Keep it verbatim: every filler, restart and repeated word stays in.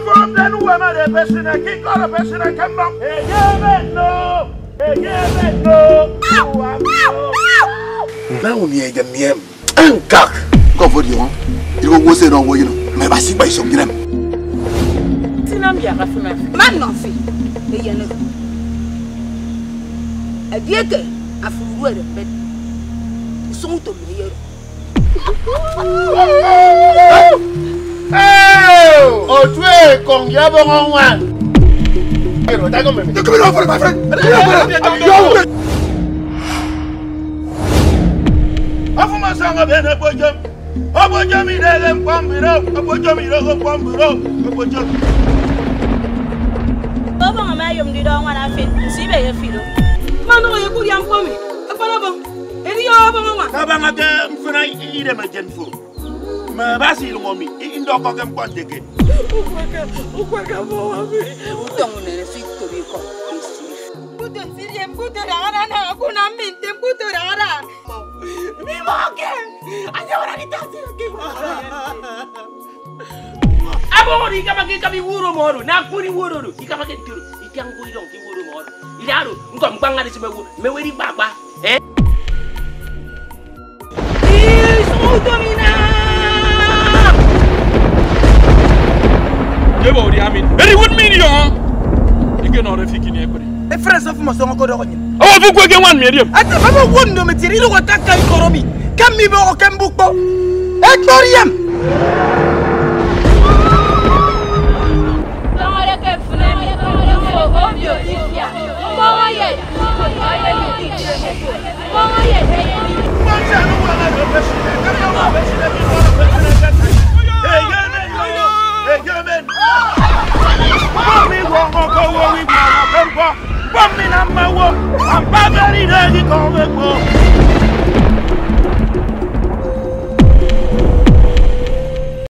from then who am I the person I kick all the person I come back? Hey, yeah, no. Hey, yeah, no. Now we are the name. Ankak. Go for you. You go say don't go you know. Me ba si ba isom direm. Sinam ya ka funa. Man no fi. E ye no. E dieke afuru e be. So to me ye. Hey! O tu e con ya bo wan. Pero ta go me. You come over my friend. Afuma sanga bene bojom. Obojom ire kwambiro, obojom ire kwambiro, obojom. Baba mama yom di do wana fe, sibe ye filo. Manu ye kuri am komi. E fana bo. Eri yo bo mama. Ka ba ngate mfuna ire ma jenfo. Ma basi ngomi, indo ko kem kwandeke. Ukwaka, ukwaka bo abi. Utongo ne fi to bi ko. Buto sirie buto rara na kuna minte buto rara. Mi moke. Anya ora ni tasi ke. Abo ri kama ke kami wuro moro, na kuri wuro ru. Ikama ke turu, ikang kuri dong ki wuro moro. Ilaru, ngom banga ni semewu, meweri baba. Eh? Domina! You body, I mean, very good medium. You can order fifteen equity. The friends of my son go down. Oh, if you go get one medium. I don't have one no material. What that can call me? Can me or can book? Ectorium! Hey,